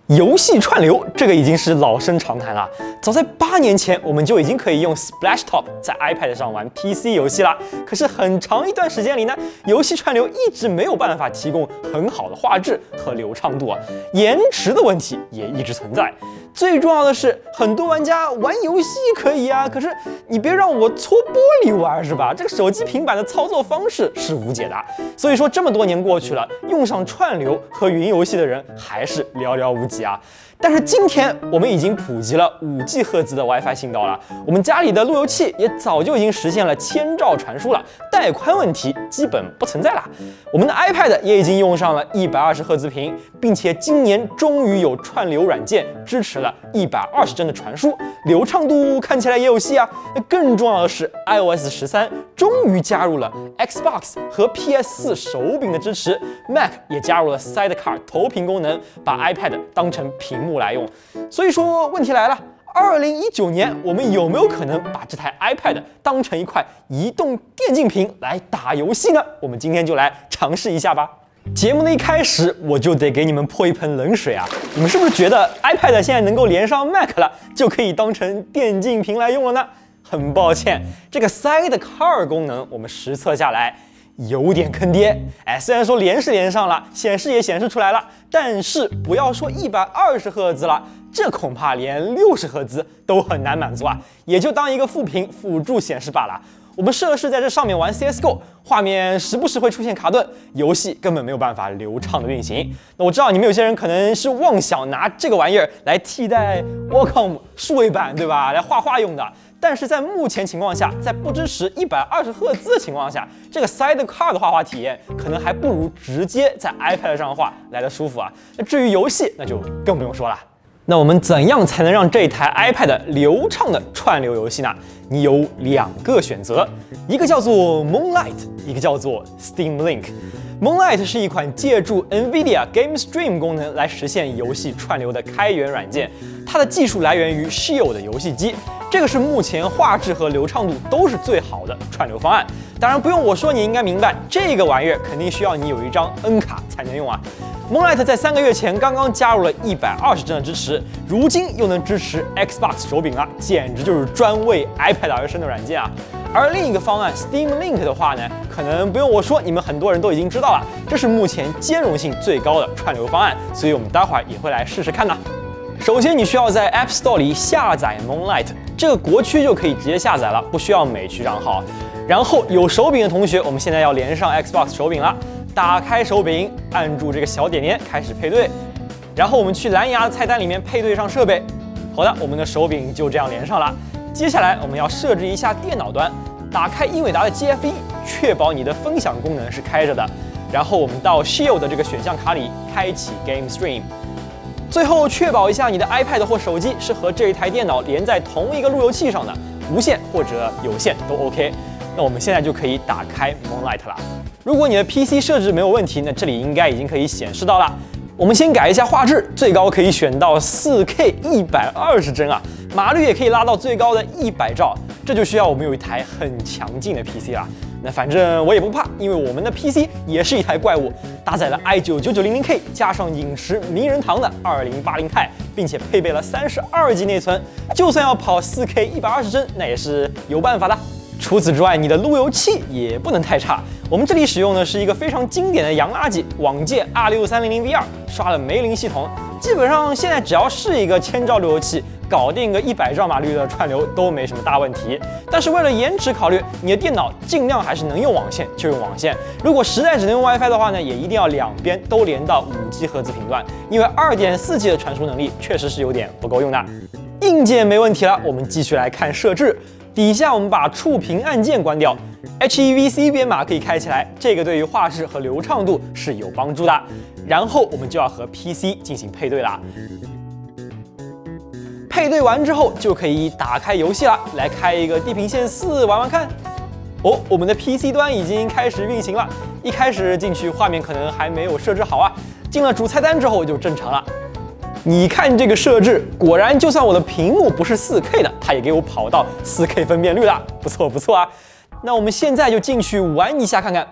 游戏串流这个已经是老生常谈了。早在8年前，我们就已经可以用 Splashtop 在 iPad 上玩 PC 游戏了。可是很长一段时间里呢，游戏串流一直没有办法提供很好的画质和流畅度啊，延迟的问题也一直存在。最重要的是，很多玩家玩游戏可以啊，可是你别让我搓玻璃玩是吧？这个手机、平板的操作方式是无解的。所以说，这么多年过去了，用上串流和云游戏的人还是寥寥无几啊。但是今天我们已经普及了5G 赫兹的 WiFi 信道了，我们家里的路由器也早就已经实现了1000兆传输了，带宽问题基本不存在了。我们的 iPad 也已经用上了120赫兹屏，并且今年终于有串流软件支持了120帧的传输，流畅度看起来也有戏啊。那更重要的是 iOS 13终于加入了 Xbox 和 PS4 手柄的支持 ，Mac 也加入了 Sidecar 投屏功能，把 iPad 当成屏幕来用。所以说问题来了，2019年我们有没有可能把这台 iPad 当成一块移动电竞屏来打游戏呢？我们今天就来尝试一下吧。节目的一开始我就得给你们泼一盆冷水啊！你们是不是觉得 iPad 现在能够连上 Mac 了，就可以当成电竞屏来用了呢？很抱歉，这个 Sidecar 功能我们实测下来有点坑爹。虽然说连是连上了，显示也显示出来了，但是不要说120赫兹了，这恐怕连60赫兹都很难满足啊，也就当一个副屏辅助显示罢了。我们设是在这上面玩 CSGO， 画面时不时会出现卡顿，游戏根本没有办法流畅的运行。那我知道你们有些人可能是妄想拿这个玩意儿来替代 Wacom 数位板，对吧？来画画用的。但是在目前情况下，在不支持120赫兹的情况下，这个 Sidecar 的画画体验可能还不如直接在 iPad 上画来的舒服啊。那至于游戏，那就更不用说了。那我们怎样才能让这台 iPad 流畅的串流游戏呢？你有2个选择，一个叫做 Moonlight， 一个叫做 Steam Link。Moonlight 是一款借助 NVIDIA Game Stream 功能来实现游戏串流的开源软件，它的技术来源于 Shield 的游戏机，这个是目前画质和流畅度都是最好的串流方案。当然不用我说，你应该明白，这个玩意儿肯定需要你有一张 N 卡才能用啊。Moonlight 在3个月前刚刚加入了120帧的支持，如今又能支持 Xbox 手柄了，简直就是专为 iPad 而生的软件啊！而另一个方案 Steam Link 的话呢，可能不用我说，你们很多人都已经知道了，这是目前兼容性最高的串流方案，所以我们待会儿也会来试试看呢。首先，你需要在 App Store 里下载 Moonlight， 这个国区就可以直接下载了，不需要美区账号。然后有手柄的同学，我们现在要连上 Xbox 手柄了。打开手柄，按住这个小点点开始配对，然后我们去蓝牙的菜单里面配对上设备。好的，我们的手柄就这样连上了。接下来我们要设置一下电脑端，打开英伟达的 GFE， 确保你的分享功能是开着的。然后我们到 Shield 的这个选项卡里开启 Game Stream。最后确保一下你的 iPad 或手机是和这一台电脑连在同一个路由器上的，无线或者有线都 OK。那我们现在就可以打开 Moonlight 了。如果你的 PC 设置没有问题，那这里应该已经可以显示到了。我们先改一下画质，最高可以选到 4K 120帧啊，码率也可以拉到最高的100兆，这就需要我们有一台很强劲的 PC 啦。那反正我也不怕，因为我们的 PC 也是一台怪物，搭载了 i9-9900K 加上影驰名人堂的2080 Ti，并且配备了32G 内存，就算要跑 4K 120帧，那也是有办法的。除此之外，你的路由器也不能太差。我们这里使用的是一个非常经典的洋垃圾往届 R6300V2， 刷了梅林系统，基本上现在只要是一个1000兆路由器，搞定个100兆码率的串流都没什么大问题。但是为了延迟考虑，你的电脑尽量还是能用网线就用网线。如果实在只能用 WiFi 的话呢，也一定要两边都连到5G 赫兹频段，因为2.4G 的传输能力确实是有点不够用的。硬件没问题了，我们继续来看设置。底下我们把触屏按键关掉 ，HEVC 编码可以开起来，这个对于画质和流畅度是有帮助的。然后我们就要和 PC 进行配对了。配对完之后就可以打开游戏了，来开一个《地平线4》玩玩看。哦，我们的 PC 端已经开始运行了。一开始进去画面可能还没有设置好啊，进了主菜单之后就正常了。你看这个设置，果然就算我的屏幕不是 4K 的，它也给我跑到 4K 分辨率了，不错不错啊。那我们现在就进去玩一下看看。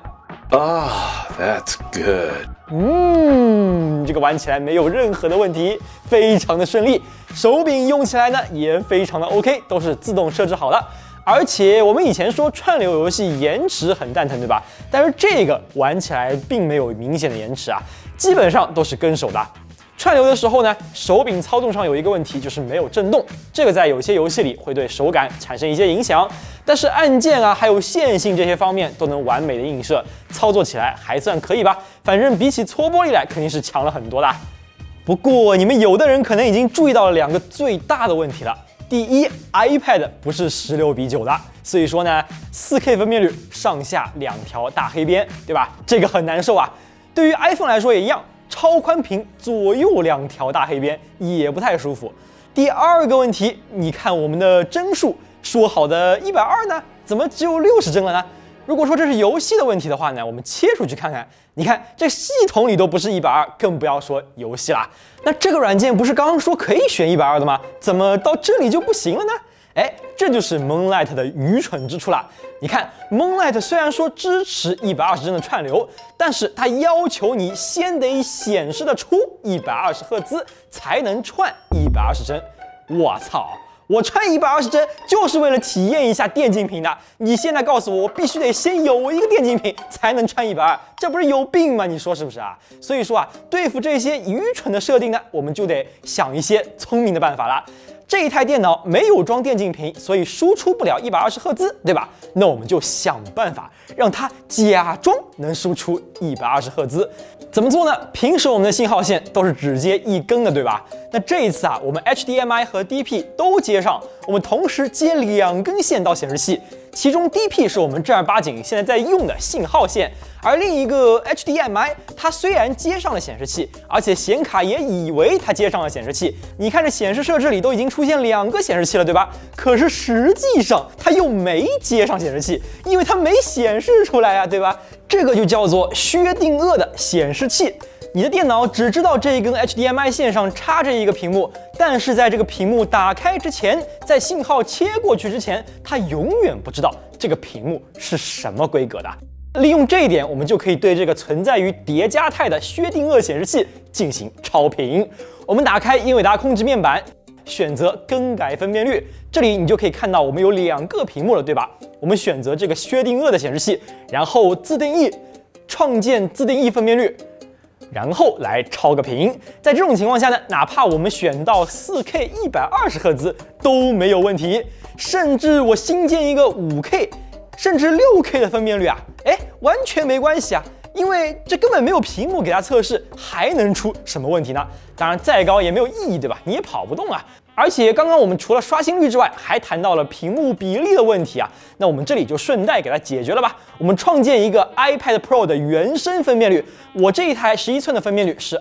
That's good. 这个玩起来没有任何的问题，非常的顺利。手柄用起来呢也非常的 OK， 都是自动设置好的。而且我们以前说串流游戏延迟很蛋疼，对吧？但是这个玩起来并没有明显的延迟啊，基本上都是跟手的。串流的时候呢，手柄操纵上有一个问题，就是没有震动，这个在有些游戏里会对手感产生一些影响。但是按键啊，还有线性这些方面都能完美的映射，操作起来还算可以吧。反正比起搓玻璃来，肯定是强了很多的。不过你们有的人可能已经注意到了两个最大的问题了。第一 ，iPad 不是16:9的，所以说呢，4K 分辨率上下2条大黑边，对吧？这个很难受啊。对于 iPhone 来说也一样。超宽屏左右2条大黑边也不太舒服。第二个问题，你看我们的帧数，说好的120呢，怎么只有60帧了呢？如果说这是游戏的问题的话呢，我们切出去看看，你看这系统里都不是120，更不要说游戏啦。那这个软件不是刚刚说可以选120的吗？怎么到这里就不行了呢？这就是 Moonlight 的愚蠢之处啦。你看 ，Moonlight 虽然说支持120帧的串流，但是它要求你先得显示得出120赫兹才能串120帧。我操！我串120帧就是为了体验一下电竞屏的。你现在告诉我，我必须得先有一个电竞屏才能串120，这不是有病吗？你说是不是啊？所以说啊，对付这些愚蠢的设定呢，我们就得想一些聪明的办法了。这一台电脑没有装电竞屏，所以输出不了120赫兹，对吧？那我们就想办法让它假装能输出120赫兹。怎么做呢？平时我们的信号线都是只接一根的，对吧？那这一次啊，我们 HDMI 和 DP 都接上，我们同时接2根线到显示器，其中 DP 是我们正儿八经现在在用的信号线，而另一个 HDMI 它虽然接上了显示器，而且显卡也以为它接上了显示器。你看这显示设置里都已经出现2个显示器了，对吧？可是实际上它又没接上显示器，因为它没显示出来啊，对吧？这个就叫做薛定谔的显示器。你的电脑只知道这一根 HDMI 线上插着一个屏幕，但是在这个屏幕打开之前，在信号切过去之前，它永远不知道这个屏幕是什么规格的。利用这一点，我们就可以对这个存在于叠加态的薛定谔显示器进行超频。我们打开英伟达控制面板，选择更改分辨率，这里你就可以看到我们有2个屏幕了，对吧？我们选择这个薛定谔的显示器，然后自定义，创建自定义分辨率。然后来超个屏，在这种情况下呢，哪怕我们选到 4K 120赫兹都没有问题，甚至我新建一个 5K 甚至 6K 的分辨率啊，完全没关系啊，因为这根本没有屏幕给它测试，还能出什么问题呢？当然再高也没有意义，对吧？你也跑不动啊。而且刚刚我们除了刷新率之外，还谈到了屏幕比例的问题啊，那我们这里就顺带给它解决了吧。我们创建一个 iPad Pro 的原生分辨率，我这一台11寸的分辨率是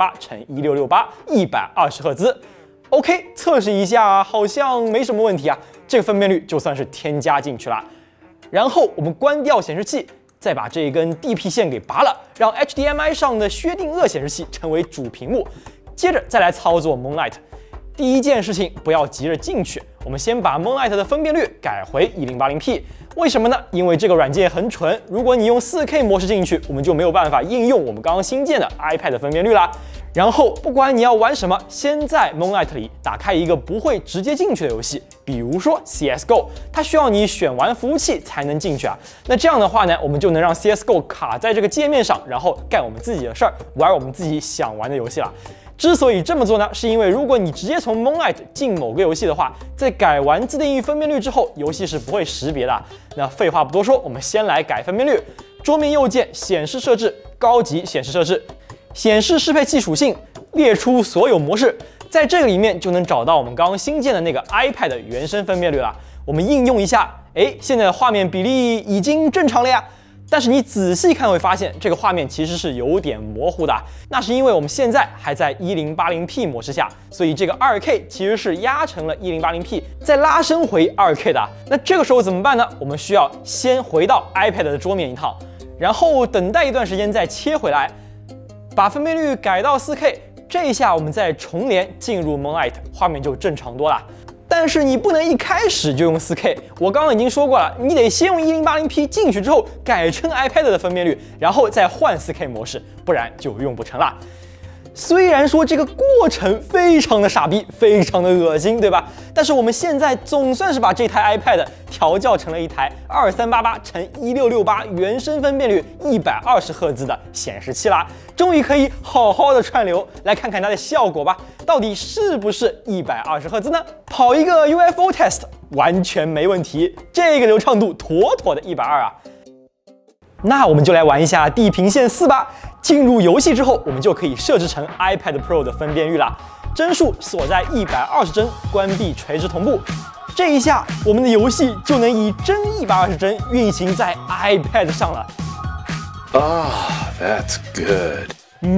2388×1668，120赫兹。OK， 测试一下，好像没什么问题啊，这个分辨率就算是添加进去了。然后我们关掉显示器，再把这一根 DP 线给拔了，让 HDMI 上的薛定谔显示器成为主屏幕，接着再来操作 Moonlight。第一件事情，不要急着进去，我们先把 Moonlight 的分辨率改回1080p。为什么呢？因为这个软件很蠢，如果你用 4K 模式进去，我们就没有办法应用我们刚刚新建的 iPad 的分辨率啦。然后不管你要玩什么，先在 Moonlight 里打开一个不会直接进去的游戏，比如说 CSGO， 它需要你选完服务器才能进去啊。那这样的话呢，我们就能让 CSGO 卡在这个界面上，然后干我们自己的事儿，玩我们自己想玩的游戏了。之所以这么做呢，是因为如果你直接从 Moonlight 进某个游戏的话，在改完自定义分辨率之后，游戏是不会识别的。那废话不多说，我们先来改分辨率。桌面右键显示设置，高级显示设置，显示适配器属性，列出所有模式，在这个里面就能找到我们刚刚新建的那个 iPad 的原生分辨率了。我们应用一下，现在的画面比例已经正常了呀。但是你仔细看会发现，这个画面其实是有点模糊的，那是因为我们现在还在1080p 模式下，所以这个 2K 其实是压成了1080p， 再拉伸回 2K 的。那这个时候怎么办呢？我们需要先回到 iPad 的桌面一趟，然后等待一段时间再切回来，把分辨率改到 4K， 这一下我们再重连进入 Moonlight， 画面就正常多了。 但是你不能一开始就用 4K， 我刚刚已经说过了，你得先用 1080P 进去之后改成 iPad 的分辨率，然后再换 4K 模式，不然就用不成了。虽然说这个过程非常的傻逼，非常的恶心，对吧？但是我们现在总算是把这台 iPad 调教成了一台2388×1668原生分辨率120赫兹的显示器啦，终于可以好好的串流，来看看它的效果吧，到底是不是120赫兹呢？跑一个 UFO test 完全没问题，这个流畅度妥妥的120啊。那我们就来玩一下地平线4吧。进入游戏之后，我们就可以设置成 iPad Pro 的分辨率啦，帧数锁在120帧，关闭垂直同步。这一下，我们的游戏就能以真120帧运行在 iPad 上了。 That's good。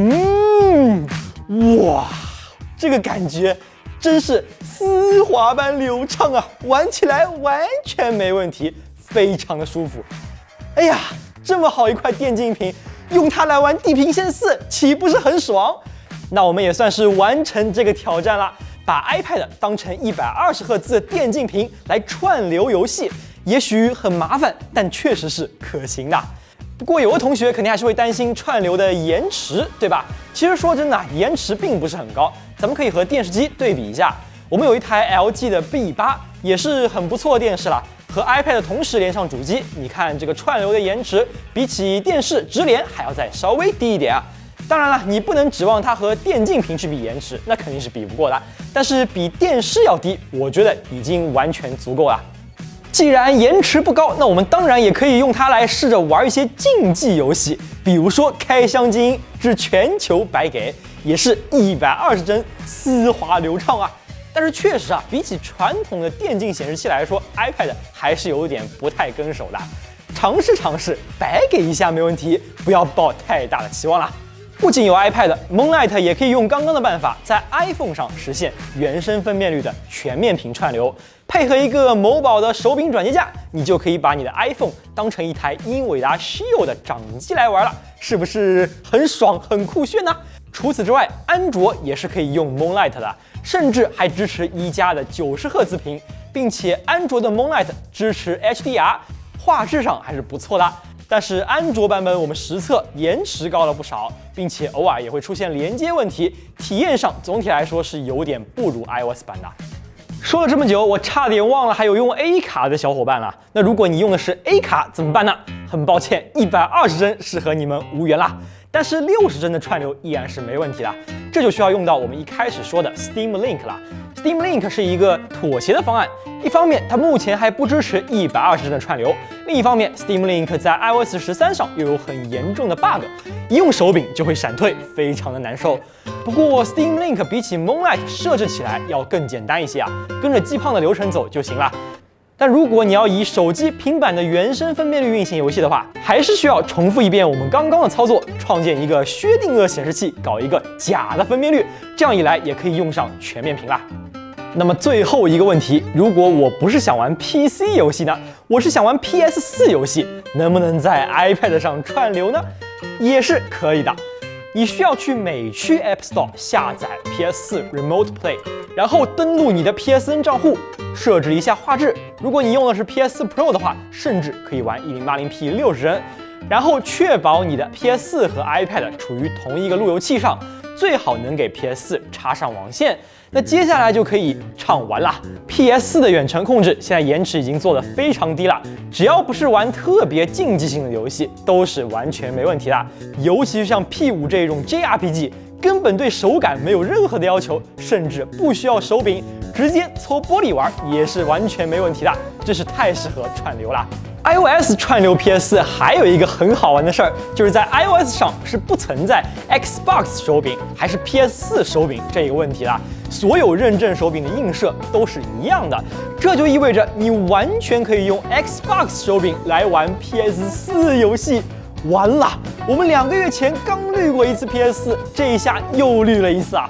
哇，这个感觉真是丝滑般流畅啊，玩起来完全没问题，非常的舒服。哎呀，这么好一块电竞屏，用它来玩地平线4，岂不是很爽？那我们也算是完成这个挑战了，把 iPad 当成120赫兹的电竞屏来串流游戏，也许很麻烦，但确实是可行的。不过有的同学肯定还是会担心串流的延迟，对吧？其实说真的，延迟并不是很高，咱们可以和电视机对比一下。我们有一台 LG 的 B8，也是很不错的电视了。和 iPad 同时连上主机，你看这个串流的延迟，比起电视直连还要再稍微低一点啊。当然了，你不能指望它和电竞屏去比延迟，那肯定是比不过的。但是比电视要低，我觉得已经完全足够了。既然延迟不高，那我们当然也可以用它来试着玩一些竞技游戏，比如说《开箱精英之全球百给》，也是120帧丝滑流畅啊。但是确实啊，比起传统的电竞显示器来说 ，iPad 还是有点不太跟手的。尝试，白给一下没问题，不要抱太大的期望啦。不仅有 iPad，Moonlight 也可以用刚刚的办法在 iPhone 上实现原生分辨率的全面屏串流。配合一个某宝的手柄转接架，你就可以把你的 iPhone 当成一台英伟达 Shield 的掌机来玩了，是不是很爽、很酷炫呢？除此之外，安卓也是可以用 Moonlight 的。甚至还支持1加的90赫兹屏，并且安卓的 Moonlight 支持 HDR， 画质上还是不错的。但是安卓版本我们实测延迟高了不少，并且偶尔也会出现连接问题，体验上总体来说是有点不如 iOS 版的。说了这么久，我差点忘了还有用 A 卡的小伙伴了。那如果你用的是 A 卡怎么办呢？很抱歉，120帧是和你们无缘啦。但是60帧的串流依然是没问题的，这就需要用到我们一开始说的 Steam Link 了。Steam Link 是一个妥协的方案，一方面它目前还不支持120帧的串流，另一方面 Steam Link 在 iOS 13上又有很严重的 bug， 一用手柄就会闪退，非常的难受。不过 Steam Link 比起 Moonlight 设置起来要更简单一些啊，跟着G胖的流程走就行了。但如果你要以手机、平板的原生分辨率运行游戏的话，还是需要重复一遍我们刚刚的操作，创建一个薛定谔显示器，搞一个假的分辨率，这样一来也可以用上全面屏啦。那么最后一个问题，如果我不是想玩 PC 游戏呢，我是想玩 PS4 游戏，能不能在 iPad 上串流呢？也是可以的。你需要去美区 App Store 下载 PS4 Remote Play， 然后登录你的 PSN 账户，设置一下画质。如果你用的是 PS4 Pro 的话，甚至可以玩 1080p 60帧，然后确保你的 PS4 和 iPad 处于同一个路由器上，最好能给 PS4 插上网线。那接下来就可以畅玩啦。PS4 的远程控制现在延迟已经做得非常低了，只要不是玩特别竞技性的游戏，都是完全没问题的。尤其是像 P5 这种 JRPG， 根本对手感没有任何的要求，甚至不需要手柄，直接搓玻璃玩也是完全没问题的，真是太适合串流了。iOS 串流 PS4 还有一个很好玩的事儿，就是在 iOS 上是不存在 Xbox 手柄还是 PS4 手柄这个问题的，所有认证手柄的映射都是一样的，这就意味着你完全可以用 Xbox 手柄来玩 PS4 游戏。完了，我们2个月前刚绿过一次 PS4， 这一下又绿了一次啊！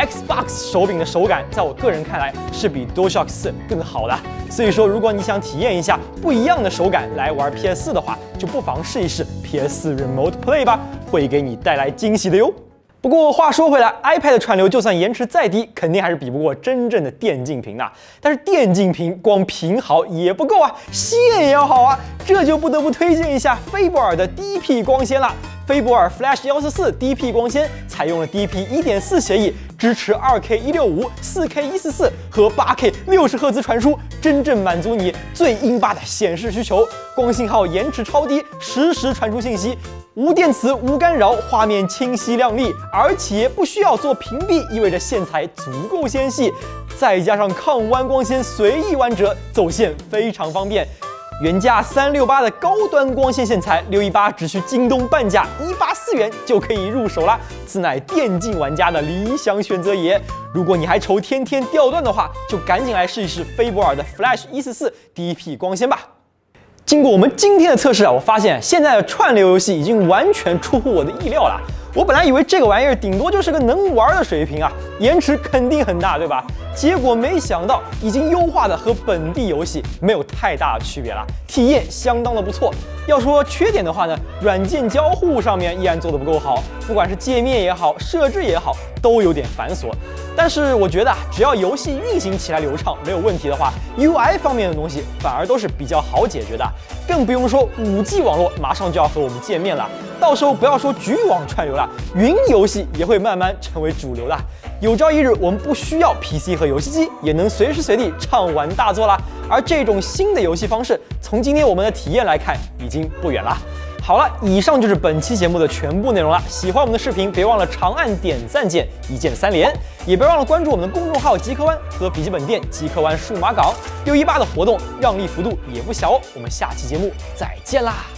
Xbox 手柄的手感，在我个人看来是比 DualShock 4更好的。所以说，如果你想体验一下不一样的手感来玩 PS4 的话，就不妨试一试 PS4 Remote Play 吧，会给你带来惊喜的哟。 不过话说回来 ，iPad 串流就算延迟再低，肯定还是比不过真正的电竞屏的。但是电竞屏光屏好也不够啊，线也要好啊，这就不得不推荐一下飞博尔的 DP 光纤了。飞博尔 Flash 144 DP 光纤采用了 DP 1.4协议，支持 2K 165、4K 144和 8K 60赫兹传输，真正满足你最英霸的显示需求。光信号延迟超低，实时传输信息，无电磁、无干扰，画面清晰亮丽，而且不需要做屏蔽，意味着线材足够纤细。再加上抗弯光纤随意弯折，走线非常方便。原价368的高端光纤线材，618只需京东半价184元就可以入手啦，此乃电竞玩家的理想选择也。如果你还愁天天掉段的话，就赶紧来试一试飞博尔的 Flash 144 DP 光纤吧。经过我们今天的测试啊，我发现现在的串流游戏已经完全出乎我的意料了。我本来以为这个玩意儿顶多就是个能玩的水平啊，延迟肯定很大，对吧？结果没想到已经优化的和本地游戏没有太大的区别了，体验相当的不错。要说缺点的话呢，软件交互上面依然做得不够好，不管是界面也好，设置也好，都有点繁琐。但是我觉得只要游戏运行起来流畅，没有问题的话 ，UI 方面的东西反而都是比较好解决的。更不用说5G 网络马上就要和我们见面了，到时候不要说局域网串流了，云游戏也会慢慢成为主流的。有朝一日，我们不需要 PC 和游戏机，也能随时随地畅玩大作啦。而这种新的游戏方式，从今天我们的体验来看，已经不远了。好了，以上就是本期节目的全部内容了。喜欢我们的视频，别忘了长按点赞键，一键3连，也别忘了关注我们的公众号极客湾和笔记本店极客湾数码港618的活动，让利幅度也不小哦。我们下期节目再见啦！